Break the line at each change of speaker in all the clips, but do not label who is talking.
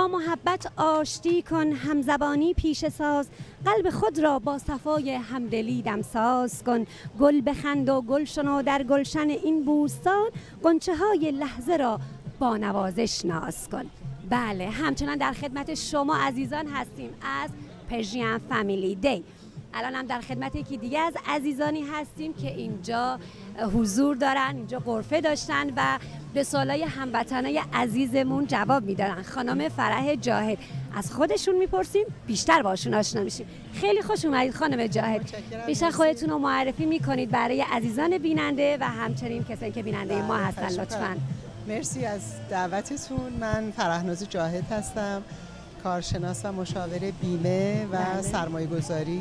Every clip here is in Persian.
با محبت آشتی کن، همزبانی پیشه ساز، قلب خود را با صفای همدلی دمساز کن. گل بخند و گل شنو در گلشن این بوستان، غنچه های لحظه را با نوازش ناز کن. بله، همچنان در خدمت شما عزیزان هستیم از پرژین فامیلی دی. الان هم در خدمت یکی دیگه از عزیزانی هستیم که اینجا حضور دارن، اینجا غرفه داشتن و به سوالای هموطنای عزیزمون جواب میدادن. خانم فرح جاهد، از خودشون میپرسیم، بیشتر باشون آشنا میشیم. خیلی خوش اومدید خانم جاهد. بیشتر خودتون رو معرفی میکنید برای عزیزان بیننده و همچنین کسایی که بیننده ما هستن لطفاً.
مرسی از دعوتتون. من فرحناز جاهد هستم، کارشناس و مشاور بیمه و سرمایه گذاری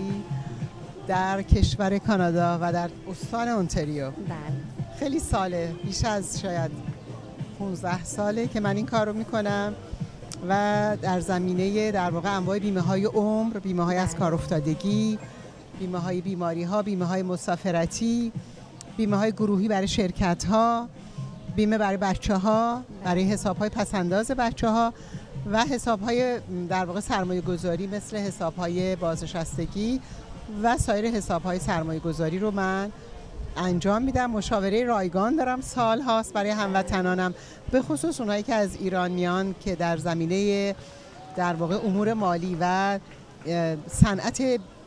در کشور کانادا و در استان اونتاریو. خیلی ساله، بیش از شاید 15 ساله که من این کار رو میکنم و در زمینه در واقع انواع بیمه های عمر، بیمه های از کار افتادگی، بیمه های بیماری ها، بیمه های مسافرتی، بیمه های گروهی برای شرکت ها، بیمه برای بچه ها، برای حساب های پسنداز بچه ها و حساب های در واقع سرمایه گذاری مثل حساب های بازنشستگی و سایر حساب های سرمایه گذاری رو من انجام میدم. مشاوره رایگان دارم سال هاست برای هموطنانم، به خصوص اونایی که از ایران میان که در زمینه در واقع امور مالی و صنعت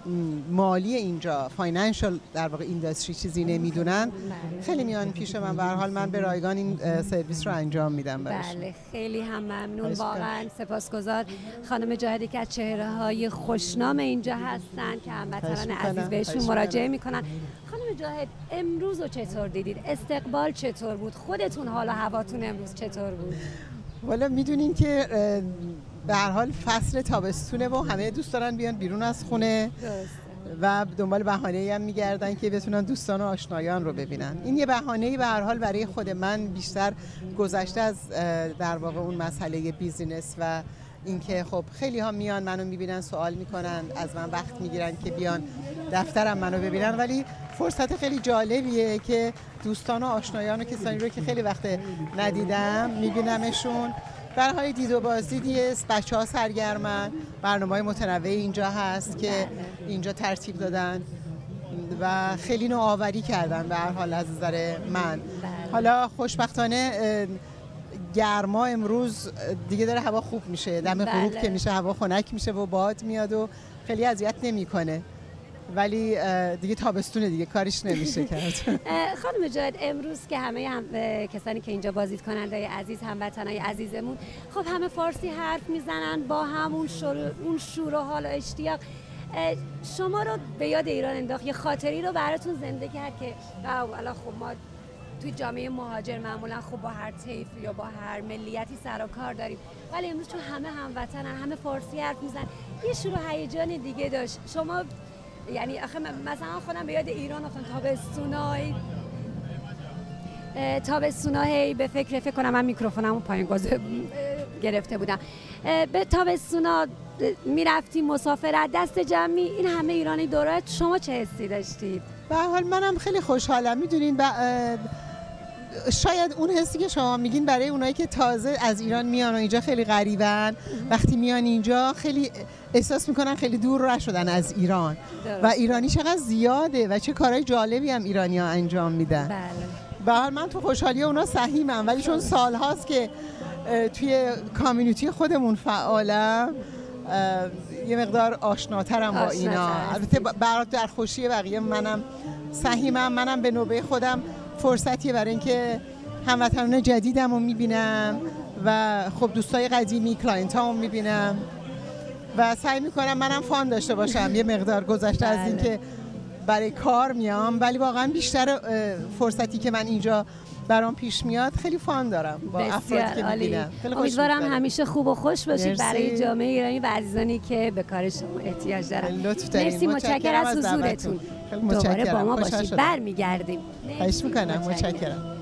مالی اینجا، فاینانشال در واقع اینداستری چیزی نمیدونن، خیلی میان پیش من. به هر حال من به رایگان این سرویس رو انجام میدم براش.
بله، خیلی هم ممنون، واقعا سپاسگزار. خانم جاهدی که از چهره‌های خوشنام اینجا هستن که هموطنان عزیز بهشون مراجعه میکنن. خانم جاهد، امروز رو چطور دیدید؟ استقبال چطور بود؟ خودتون حال و هواتون امروز چطور بود؟
والا میدونین که به هر حال فصل تابستونه و همه دوست دارن بیان بیرون از خونه و دنبال بهانه‌ای هم میگردن که بتونن دوستان و آشنایان رو ببینن. این یه بهانه‌ای به هر حال برای خود من بیشتر گذشته از در واقع اون مسئله بیزینس و اینکه خب خیلی ها میان منو میبینن، سوال میکنن، از من وقت میگیرن که بیان دفترم منو ببینن، ولی فرصت خیلی جالبیه که دوستان و آشنایان و کسانی رو که خیلی وقت ندیدم میبینمشون. در حال دید و بازدیدی است، بچه‌ها سرگرمن، برنامه‌های متنوعی اینجا هست که اینجا ترتیب دادن و خیلی نوآوری کردن به هر حال از نظر من. حالا خوشبختانه گرما امروز دیگه داره هوا خوب میشه، دم غروب که میشه هوا خنک میشه و باد میاد و خیلی اذیت نمیکنه، ولی دیگه تابستونه دیگه کارش نمیشه کرد.
خانم جاهد، امروز که همه کسانی که اینجا بازدید کنندای عزیز، هموطنای عزیزمون، خب همه فارسی حرف میزنن با همون شور و حال و اشتیاق. شما رو به یاد ایران انداخت، یه خاطری رو براتون زنده کرد که الان خب ما توی جامعه مهاجر معمولا خب با هر طیف یا با هر ملیتی سر و کار داریم، ولی امروز چون همه هموطنن، همه فارسی حرف میزنن، یه شور و هیجان دیگه داشت. شما یعنی آخه مثلا خودم به یاد ایران افتادم، تابستونای به فکر کنم، من میکروفونمو پایین گرفته بودم، به تابستونا میرفتیم مسافرت دست جمعی، این همه ایرانی دورت، شما چه حسی داشتید؟
به هر حال منم خیلی خوشحالم. میدونین شاید اون حسی که شما میگین برای اونایی که تازه از ایران میان و اینجا خیلی غریبن، وقتی میان اینجا خیلی احساس میکنن خیلی دور نشدن از ایران و ایرانی چقدر زیاده و چه کارهای جالبی هم ایرانی ها انجام میدن. به هر حال من تو خوشحالی اونا سهیمم، ولی چون سال هاست که توی کامیونیتی خودمون فعالم، یه مقدار آشناترم با اینا. البته برات در خوشی بقیه منم سهیمم. منم به نوبه خودم فرصتیه برای اینکه هموطنان جدیدم رو میبینم و خب دوستای قدیمی، کلاینت ها رو میبینم و سعی میکنم منم فان داشته باشم. یه مقدار گذشته از این که برای کار میام، ولی واقعا بیشتر فرصتی که من اینجا برام پیش میاد خیلی فان دارم با افرادی که میبینم.
امیدوارم همیشه خوب و خوش باشید برای جامعه ایرانی و عزیزانی که به کار شما احتیاج دارن. مرسی، متشکرم از حضورتون. دوباره با ما باشید، برمیگردیم.
خواهش میکنم، متشکرم.